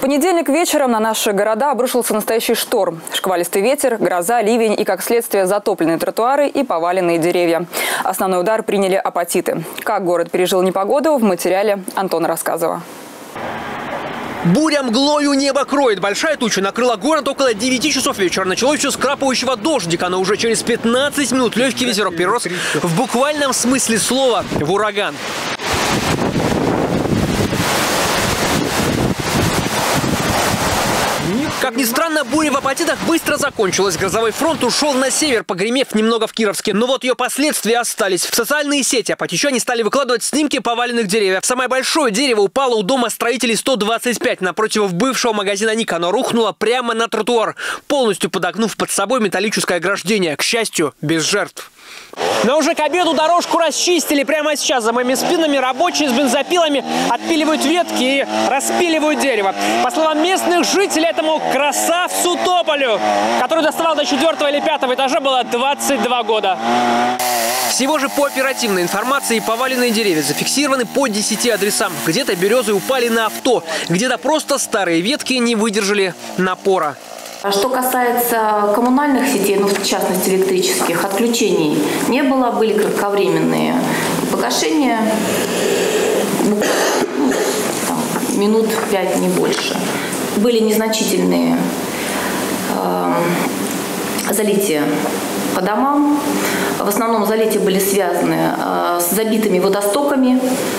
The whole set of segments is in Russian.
понедельник вечером на наши города обрушился настоящий шторм. Шквалистый ветер, гроза, ливень и, как следствие, затопленные тротуары и поваленные деревья. Основной удар приняли апатиты. Как город пережил непогоду, в материале Антона Рассказова. Буря мглою небо кроет. Большая туча накрыла город около 9 часов вечера. Началось все с крапающего дождика, но уже через 15 минут легкий ветерок перерос в буквальном смысле слова в ураган. Как ни странно, буря в апатитах быстро закончилась. Грозовой фронт ушел на север, погремев немного в Кировске. Но вот ее последствия остались. В социальные сети апатичане стали выкладывать снимки поваленных деревьев. Самое большое дерево упало у дома строителей 125 напротив бывшего магазина «Ника». Оно рухнуло прямо на тротуар, полностью подогнув под собой металлическое ограждение. К счастью, без жертв. Но уже к обеду дорожку расчистили. Прямо сейчас за моими спинами рабочие с бензопилами отпиливают ветки и распиливают дерево. По словам местных жителей, этому красавцу тополю, который доставал до 4-го или 5-го этажа, было 22 года. Всего же по оперативной информации поваленные деревья зафиксированы по 10 адресам. Где-то березы упали на авто, где-то просто старые ветки не выдержали напора. Что касается коммунальных сетей, в частности электрических, отключений не было, были кратковременные погашения, минут 5, не больше. Были незначительные залития по домам. В основном залития были связаны с забитыми водостоками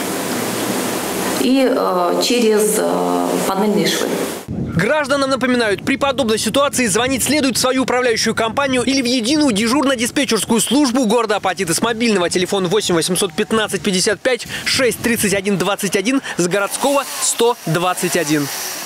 и через панельные швы. Гражданам напоминают, при подобной ситуации звонить следует в свою управляющую компанию или в единую дежурно-диспетчерскую службу города Апатиты с мобильного телефона 8 815 55 6 31 21 с городского 121.